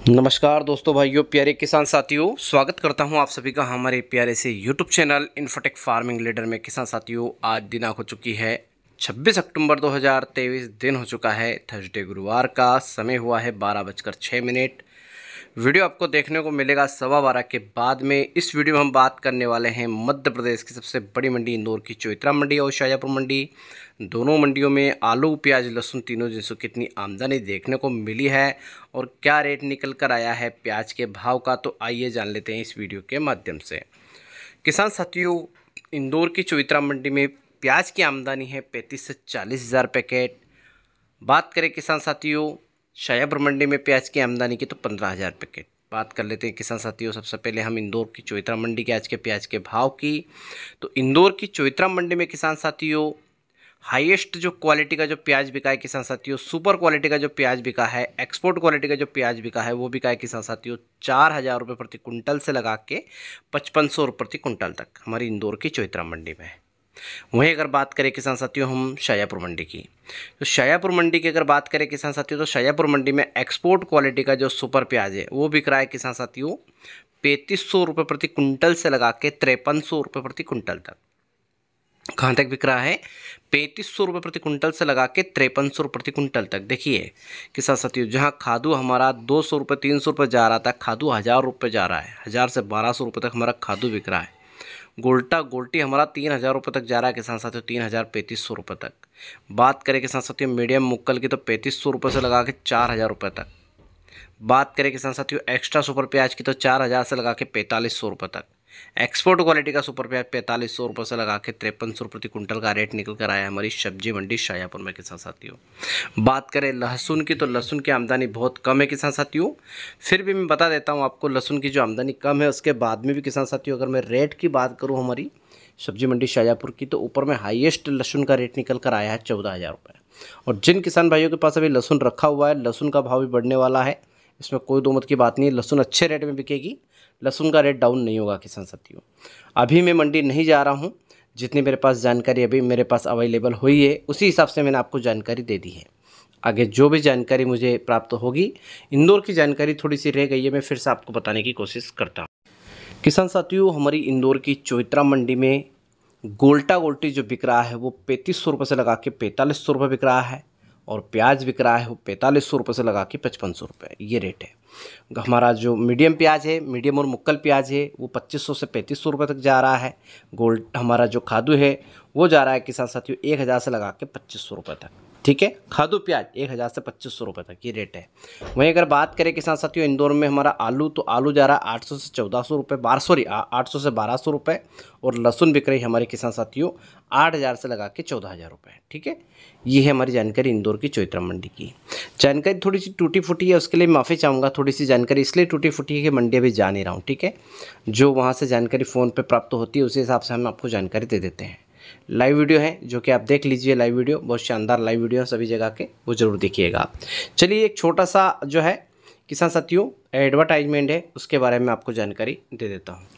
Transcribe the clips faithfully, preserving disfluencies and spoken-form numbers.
नमस्कार दोस्तों, भाइयों, प्यारे किसान साथियों, स्वागत करता हूं आप सभी का हमारे प्यारे से YouTube channel Infotech Farming Leader में। किसान साथियों, आज दिनांक हो चुकी है छब्बीस अक्टूबर दो हज़ार तेईस। दिन हो चुका है थर्सडे, गुरुवार का। समय हुआ है बारह बजकर छः मिनट। वीडियो आपको देखने को मिलेगा सवा बारह के बाद में। इस वीडियो में हम बात करने वाले हैं मध्य प्रदेश की सबसे बड़ी मंडी इंदौर की चौइत्रा मंडी और शाजापुर मंडी। दोनों मंडियों में आलू, प्याज, लहसुन तीनों जिनसों कितनी आमदनी देखने को मिली है और क्या रेट निकल कर आया है प्याज के भाव का, तो आइए जान लेते हैं इस वीडियो के माध्यम से। किसान साथियों, इंदौर की चौइत्रा मंडी में प्याज की आमदनी है पैंतीस से चालीस हज़ार पैकेट। बात करें किसान साथियों शाजापुर मंडी में प्याज की आमदनी की, तो पंद्रह हज़ार पैकेट। बात कर लेते हैं किसान साथियों सबसे पहले हम इंदौर की चौइत्रा मंडी के आज के प्याज के भाव की। तो इंदौर की चौइत्रा मंडी में किसान साथियों हाईएस्ट जो क्वालिटी का जो प्याज बिका है किसान साथियों, सुपर क्वालिटी का जो प्याज बिका है, एक्सपोर्ट क्वालिटी का जो प्याज बिका है वो बिका है किसान साथियों चार हज़ार रुपये प्रति कुंटल से लगा के पचपन सौ रुपये प्रति कुंटल तक हमारी इंदौर की चौइत्रा मंडी में। वहीं अगर बात करें किसान साथियों हम शाजापुर मंडी की, तो शाजापुर मंडी की अगर बात करें किसान साथियों, तो शाजापुर मंडी में एक्सपोर्ट क्वालिटी का जो सुपर प्याज है वो बिक रहा है किसान साथियों पैंतीस सौ रुपये प्रति कुंटल से लगा के तिरपन सौ रुपये प्रति कुंटल तक। कहाँ तक बिक रहा है? पैंतीस सौ रुपये प्रति कुंटल से लगा के तिरपन सौ रुपये प्रति कुंटल तक। देखिए किसान साथियों, जहाँ खादू हमारा दो सौ रुपये तीन सौ रुपये जा रहा था, खादू हज़ार रुपये जा रहा है। हज़ार से बारह सौ रुपये तक हमारा खादू बिक रहा है। गोल्टा गोल्टी हमारा तीन हज़ार रुपये तक जा रहा है किसान साथियों, तीन हज़ार पैंतीस सौ रुपये तक। बात करें किसान साथियों मीडियम मुक्कल की, तो पैंतीस सौ रुपये से लगा के चार हज़ार रुपये तक। बात करें किसान साथियों एक्स्ट्रा सुपर प्याज की, तो चार हज़ार से लगा के पैंतालीस सौ रुपये तक। एक्सपोर्ट क्वालिटी का सुपर प्याज पैंतालीस सौ रुपये से लगा के तिरपन सौ प्रति कुंटल का रेट निकल कर आया है हमारी सब्जी मंडी शाजापुर में किसान साथियों। बात करें लहसुन की, तो लहसुन की आमदनी बहुत कम है किसान साथियों। फिर भी मैं बता देता हूं आपको, लहसुन की जो आमदनी कम है उसके बाद में भी किसान साथियों अगर मैं रेट की बात करूँ हमारी सब्जी मंडी शाजापुर की, तो ऊपर में हाईएस्ट लहसुन का रेट निकल कर आया है चौदह हज़ार रुपये। और जिन किसान भाइयों के पास अभी लहसुन रखा हुआ है, लहसुन का भाव भी बढ़ने वाला है, इसमें कोई दो मत की बात नहीं है। लहसुन अच्छे रेट में बिकेगी, लहसुन का रेट डाउन नहीं होगा किसान साथियों। अभी मैं मंडी नहीं जा रहा हूं, जितनी मेरे पास जानकारी अभी मेरे पास अवेलेबल हुई है उसी हिसाब से मैंने आपको जानकारी दे दी है। आगे जो भी जानकारी मुझे प्राप्त होगी, इंदौर की जानकारी थोड़ी सी रह गई है, मैं फिर से आपको बताने की कोशिश करता हूँ। किसान साथियों, हमारी इंदौर की चौइत्रा मंडी में गोल्टा गोल्टी जो बिक रहा है वो पैंतीस सौ रुपये से लगा के पैंतालीस सौ रुपये बिक रहा है, और प्याज बिक रहा है वो पैंतालीस सौ रुपये से लगा के पचपन सौ रुपये, ये रेट है। हमारा जो मीडियम प्याज है, मीडियम और मुक्कल प्याज है, वो पच्चीस सौ से पैंतीस सौ रुपये तक जा रहा है। गोल्ड हमारा जो खादू है वो जा रहा है किसान साथियों एक हज़ार से लगा के पच्चीस सौ रुपये तक। ठीक है, खादू प्याज एक हज़ार से पच्चीस सौ रुपये तक ये रेट है। वहीं अगर बात करें किसान साथियों इंदौर में हमारा आलू, तो आलू जा रहा है आठ सौ से चौदह सौ रुपये, बारह सॉरी आठ सौ से बारह सौ रुपये, और लहसुन बिक रही है हमारे किसान साथियों आठ हज़ार से लगा के चौदह हज़ार रुपये। ठीक है, ये है हमारी जानकारी इंदौर की चौइत्रा मंडी की। जानकारी थोड़ी सी टूटी फूटी है, उसके लिए माफ़ी चाहूँगा। थोड़ी सी जानकारी इसलिए टूटी फूटी है कि मंडी अभी जा नहीं रहा हूँ। ठीक है, जो वहाँ से जानकारी फ़ोन पे प्राप्त होती है उसी हिसाब से हम आपको जानकारी दे देते हैं। लाइव वीडियो है जो कि आप देख लीजिए, लाइव वीडियो बहुत शानदार लाइव वीडियो है सभी जगह के, वो ज़रूर देखिएगा आप। चलिए एक छोटा सा जो है किसान साथियों एडवर्टाइजमेंट है, उसके बारे में आपको जानकारी दे देता हूँ।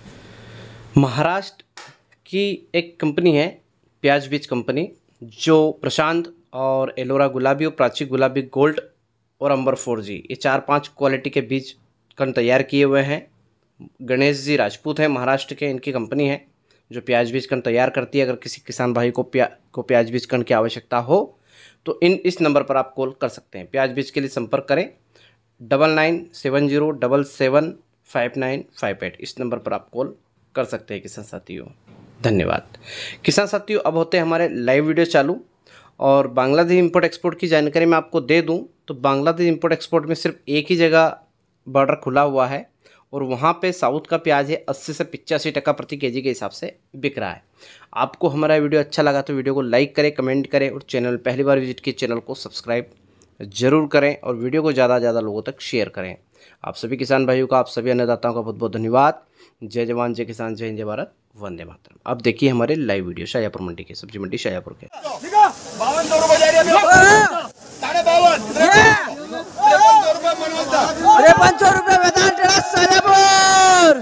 महाराष्ट्र की एक कंपनी है प्याज बीज कंपनी, जो प्रशांत और एलोरा गुलाबी और प्राची गुलाबी गोल्ड और अंबर फोर जी ये चार पांच क्वालिटी के बीज कण तैयार किए हुए हैं। गणेश जी राजपूत हैं, महाराष्ट्र के, इनकी कंपनी है जो प्याज बीज कण तैयार करती है। अगर किसी किसान भाई को प्या को प्याज बीज कण की आवश्यकता हो तो इन इस नंबर पर आप कॉल कर सकते हैं। प्याज बीज के लिए संपर्क करें double nine seven zero double seven five nine five eight, इस नंबर पर आप कॉल कर सकते हैं किसान साथियों। धन्यवाद। किसान साथियों, अब होते हैं हमारे लाइव वीडियो चालू। और बांग्लादेश इंपोर्ट एक्सपोर्ट की जानकारी मैं आपको दे दूं तो बांग्लादेश इंपोर्ट एक्सपोर्ट में सिर्फ एक ही जगह बॉर्डर खुला हुआ है, और वहाँ पे साउथ का प्याज है अस्सी से पचासी टका प्रति केजी के हिसाब से बिक रहा है। आपको हमारा वीडियो अच्छा लगा तो वीडियो को लाइक करें, कमेंट करें, और चैनल पहली बार विजिट किए चैनल को सब्सक्राइब जरूर करें, और वीडियो को ज़्यादा से ज़्यादा लोगों तक शेयर करें। आप सभी किसान भाइयों का, आप सभी अन्नदाताओं का बहुत बहुत धन्यवाद। जय जवान, जय किसान, जय हिंद, जय भारत, वंदे मातरम। अब देखिए हमारे लाइव वीडियो शाजापुर मंडी के, सब्जी मंडी शाजापुर के। तिरपन सौ रुपये वेदांत टेडर शाजापुर,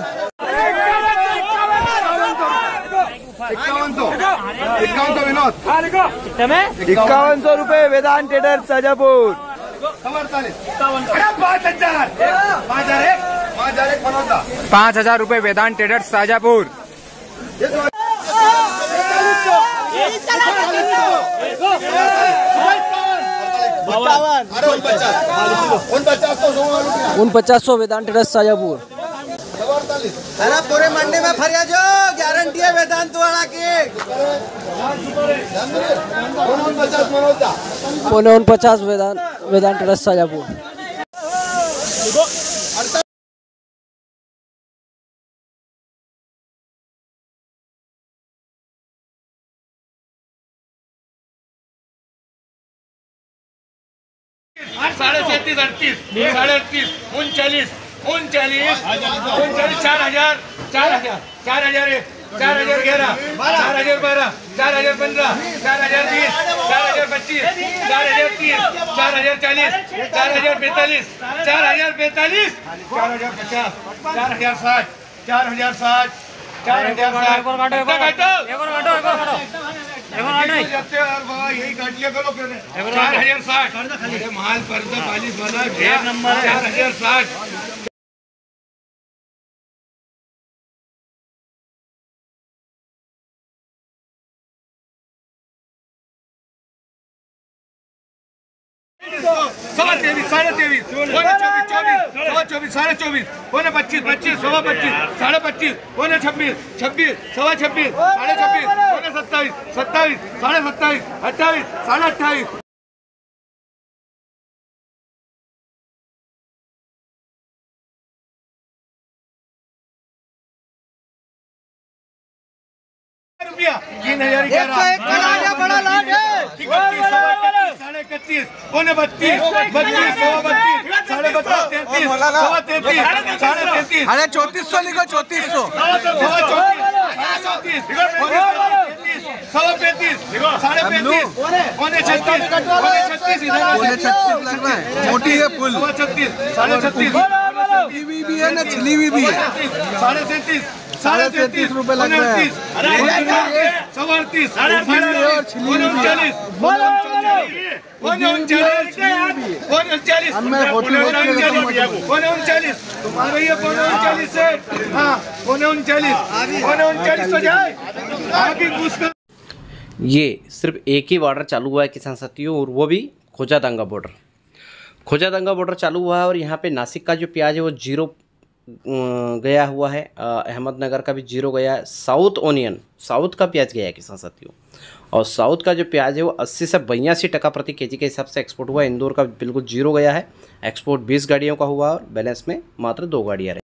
इक्यावन सौ रुपये वेदांत टेडर शाजापुर। पाँच हजार पाँच हजार एक पाँच हजार एक बनोता पाँच हजार रूपए वेदांत ट्रेडर्स शाजापुर। उन पचास सौ वेदांत ट्रेडर्स शाजापुर। अरे पूरे मंडी में फरिया जो गारंटी है वेदांत वाला की। पौने उन पचास वेदांत वेदांत ट्रेडर्स शाजापुर। साढ़े सैंतीस अड़तीस साढ़े अड़तीस उनचालीस उनचालीस उनचालीस चार हजार चार हजार चार हजार एक चार हजार ग्यारह चार हजार बारह चार हजार पंद्रह चार हजार बीस चार हजार पच्चीस चार हजार तीस चार हजार चालीस चार हजार पैंतालीस चार हजार पैंतालीस चार हजार पचास चार हजार साठ चार हजार साठ चार हजार यही गाड़ियाँ करो चार हजार साठ माल पर चालीस वाला चार हजार साठ सवा तेईस साढ़े तेईस चौबीस चौबीस सवा चौबीस साढ़े चौबीस पौने पच्चीस पच्चीस सवा पच्चीस साढ़े पच्चीस पौने छब्बीस छब्बीस सवा छब्बीस साढ़े छब्बीस पौने सत्ताईस सत्ताईस साढ़े सत्ताईस अट्ठाईस साढ़े अट्ठाईस रुपया तीन हजार ग्यारह बड़ा लाभ है साढ़े इकतीस पौने बत्तीस बत्तीस सवा बत्तीस साढ़े बत्तीस तैंतीस सवा तैंतीस साढ़े तैंतीस अरे चौतीस सौ लिखो चौतीस सौ सवा चौतीस चौतीस सवा पैंतीस साढ़े पैंतीस पौने छत्तीस पौने छत्तीस पौने छत्तीस लग रहा है। मोटी है फुल सवा छत्तीस साढ़े छत्तीस हुई भी है ना छिली हुई भी है। साढ़े सैंतीस साढ़े तैंतीस रुपए लग रहे हैं। सवा अड़तीस साढ़े उनचालीस उनचालीस उनचालीस तुम्हारे ये पौने उनचालीस से हाँ पौने उनचालीस पौने उनचालीस हो जाए आगे घुस। ये सिर्फ एक ही बॉर्डर चालू हुआ है किसान साथियों, और वो भी खोजादंगा बॉर्डर। खोजादंगा बॉर्डर चालू हुआ है और यहाँ पे नासिक का जो प्याज है वो जीरो गया हुआ है, अहमदनगर का भी जीरो गया है। साउथ ओनियन साउथ का प्याज गया है किसान साथियों, और साउथ का जो प्याज है वो अस्सी से बयासी टका प्रति केजी के हिसाब से एक्सपोर्ट हुआ है। इंदौर का बिल्कुल जीरो गया है, एक्सपोर्ट बीस गाड़ियों का हुआ और बैलेंस में मात्र दो गाड़ियाँ रही।